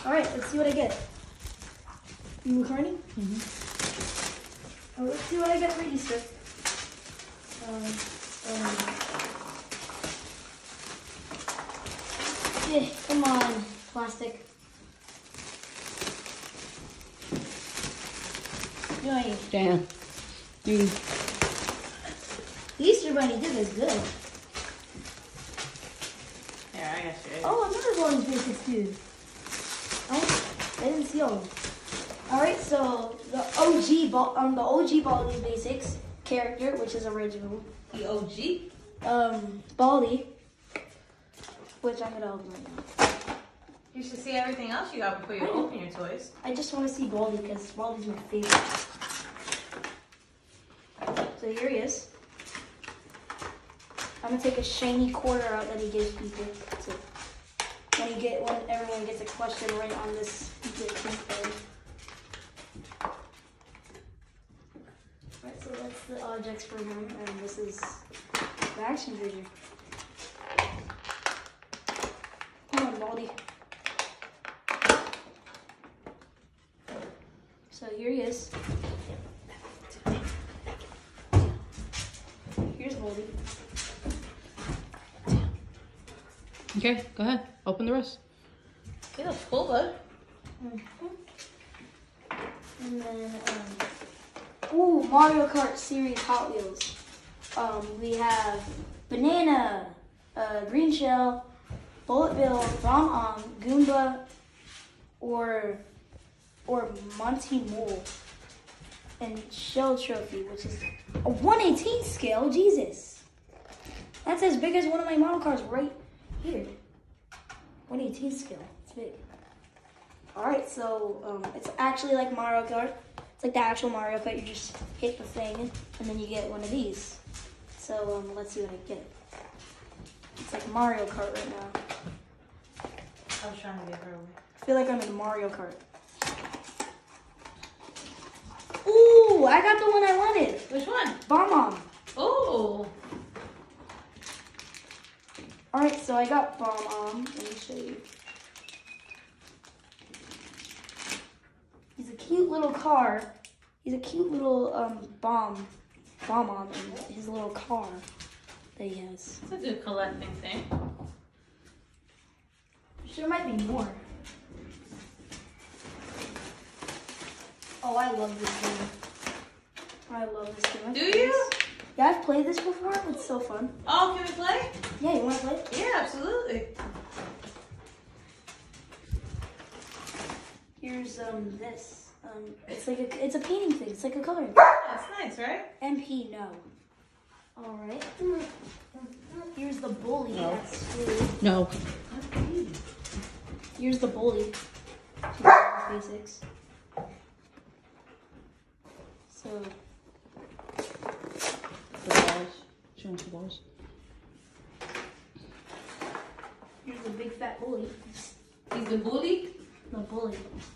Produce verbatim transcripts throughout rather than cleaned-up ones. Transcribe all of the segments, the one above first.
All right, let's see what I get. You recording? Mm-hmm. Oh, let's see what I get for Easter. Um, um. Yeah, come on, plastic. Yoink. Damn. Dude. The Easter Bunny did this good. Yeah, I guess you. Oh, another Baldi's Basics, dude. Oh, I didn't see all of them. All right, so the O G ball, um, the O G Baldi's Basics character, which is original. The O G? Um, Baldi, which I'm gonna open right now. You should see everything else you got before you open your toys. I just want to see Baldi because Baldi's my favorite. So here he is. I'm gonna take a shiny quarter out that he gives people. So when you get when everyone gets a question right on this, you get a pink card. Alright, so that's the objects for him, and this is the action figure. Come on, Baldi. So here he is. Here's Baldi. Okay, go ahead. Open the rest. He looks cool, bud. Mm-hmm. And then, um, ooh, Mario Kart Series Hot Wheels. Um, we have Banana, uh, Green Shell, Bullet Bill, Rom-Om, Goomba, or or Monty Mole, and Shell Trophy, which is a one eighteenth scale. Jesus, that's as big as one of my Mario Karts right here. one eighteenth scale. It's big. All right, so um, it's actually like Mario Kart. It's like the actual Mario Kart. You just hit the thing, and then you get one of these. So um, let's see what I get. It's like Mario Kart right now. I was trying to get her away. I feel like I'm in Mario Kart. Ooh, I got the one I wanted. Which one? Bomb-Omb. Oh. All right, so I got Bomb-Omb. Let me show you. He's a cute little car. He's a cute little um, bomb, Bomb-Omb in his little car that he has. It's a good collecting thing. There might be more. Oh, I love this game. I love this game. I've Do played you? this. Yeah, I've played this before. It's so fun. Oh, can we play? Yeah, you want to play? Yeah, absolutely. Here's um this. Um, it's like a it's a painting thing. It's like a coloring. That's nice, right? M P no. All right. Here's the bully. No. That's blue. No. Here's the bully. Basics. So. The balls. Show them the balls. Here's the big fat bully. He's the bully? No bully.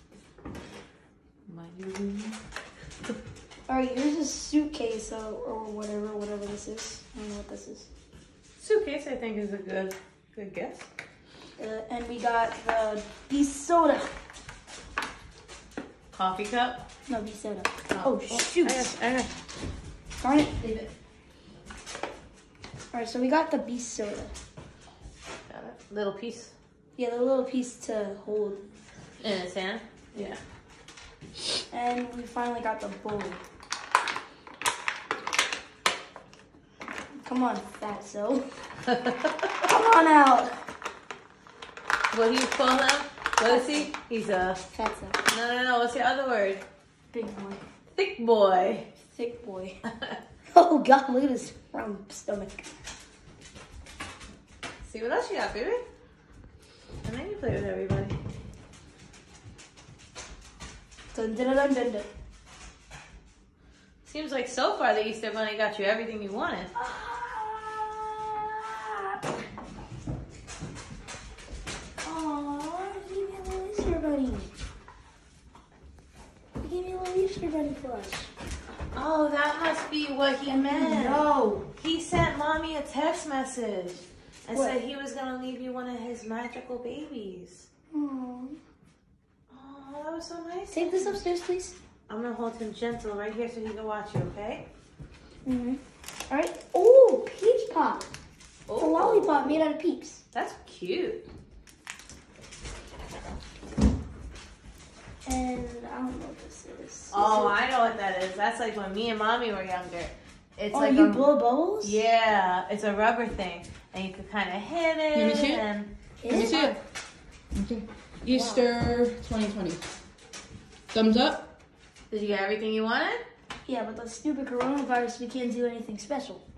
My new. Alright, here's a suitcase or, or whatever, whatever this is. I don't know what this is. Suitcase, I think, is a good, good guess. Uh, and we got the Beast Soda. Coffee cup. No, Beast Soda. Oh, Oh, oh, shoot. I got, I got. Darn it. Leave it. Alright, so we got the Beast Soda. Got it. Little piece Yeah, the little piece to hold. in his hand. Yeah. And we finally got the bully. Come on, fatso. Come on out. What do you call him? What is he? He's a. Fatso. No, no, no. What's your other word? Big boy. Thick boy. Thick boy. Oh god, look at his round stomach. See what else you got, baby? And then you play with everybody. Dun, dun, dun, dun, dun. Seems like so far the Easter Bunny got you everything you wanted. Aww, he gave me a little Easter bunny. He gave me a little Easter bunny plush. Oh, that must be what he meant. No. He sent mommy a text message and What? said he was going to leave you one of his magical babies. Aww. Oh, that was so nice. Take this upstairs, please. I'm gonna hold him gentle right here so he can watch you, okay? Mm-hmm. All right. Oh, peach pop. It's a Oh, lollipop made out of peeps. that's cute. And I don't know what this is. Oh, Is it- I know what that is. That's like when me and mommy were younger. It's Oh, like you a, blow bubbles? yeah, it's a rubber thing, and you could kind of hit it. Let me see it. And Is Let me it? see it. Okay. Easter twenty twenty. Thumbs up. did you get everything you wanted? Yeah, but the stupid coronavirus, we can't do anything special.